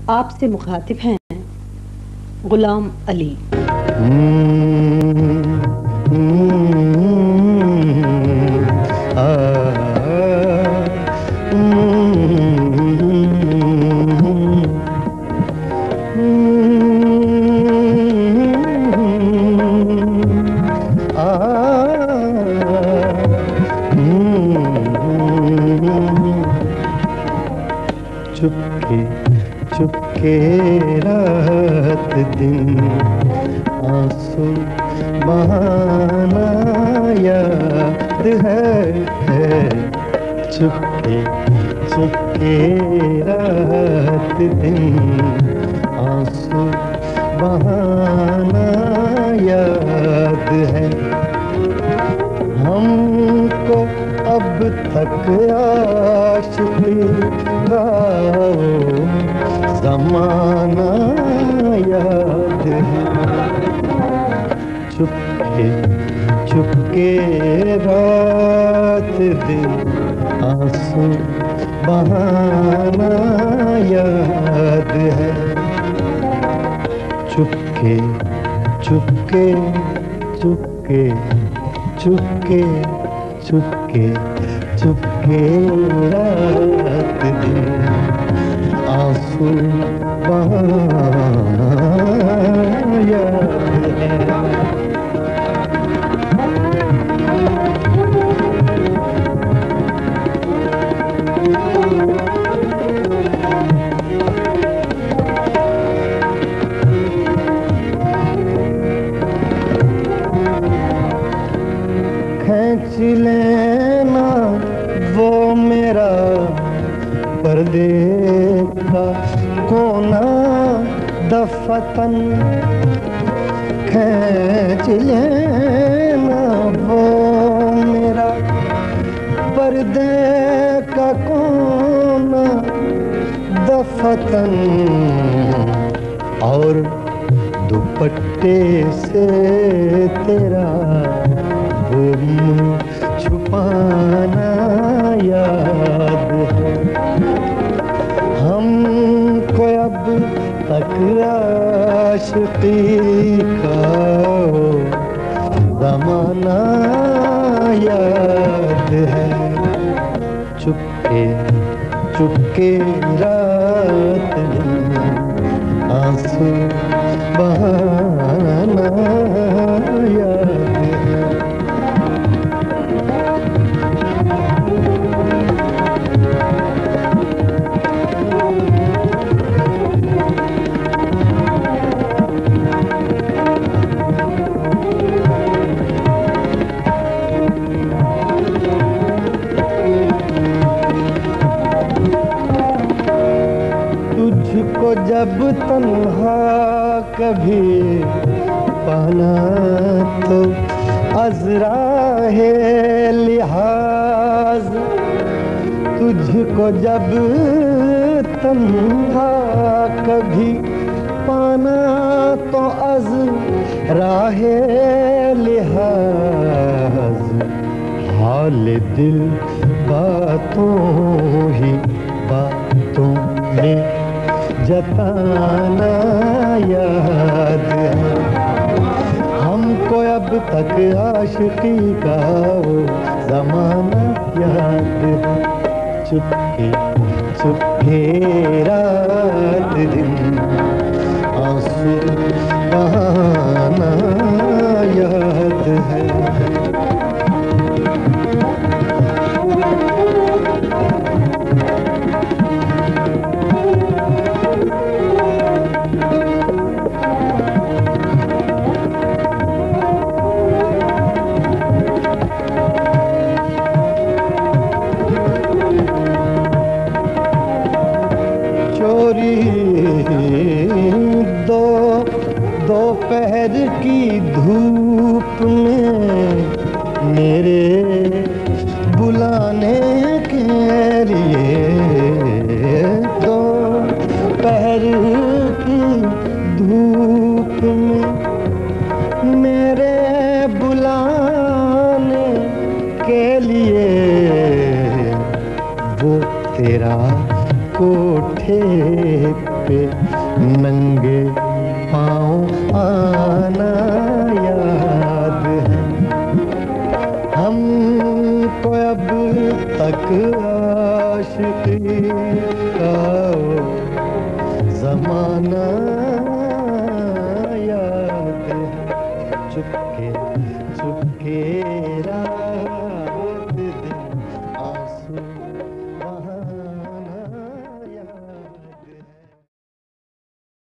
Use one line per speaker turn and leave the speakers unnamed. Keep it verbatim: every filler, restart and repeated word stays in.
आपसे मुखातिब हैं गुलाम अली।
चुपके चुपके रात दिन आंसू बहाना याद है, है। चुपके चुपके रात दिन आंसू बहाना याद है। हमको अब तक आशिकी का ज़माना याद है। चुपके चुपके रात दिन आंसू बहाना याद है। चुपके चुपके चुपके चुपके चुपके चुपके रात दिन आंसू बहाना याद है। खींच लेना वो मेरा पर्दे का कोना दफतन, खींच लेना वो मेरा पर्दे का कोना दफतन, और दुपट्टे से तेरा वो मुँह छुपाना याद है। हमको अब तक आशिकी का ज़माना याद है। चुपके चुपके रात दिन आंसू बहाना याद है। तुझको जब तन्हा कभी पाना तो अज़राहे लिहाज, तुझको जब तन्हा कभी पाना तो अज़राहे लिहाज, हाल दिल बातों ही बातों में जताना याद है। हमको अब तक आशिकी का वो ज़माना याद है। चुपके चुपके रात दिन आंसू बहाना याद है। दो दोपहर की धूप में मेरे बुलाने के लिए, दोपहर की धूप में मेरे बुलाने के लिए, वो तेरा कोठे पे नंगे पाँव आना याद है। हमको अब तक आशिकी का वो ज़माना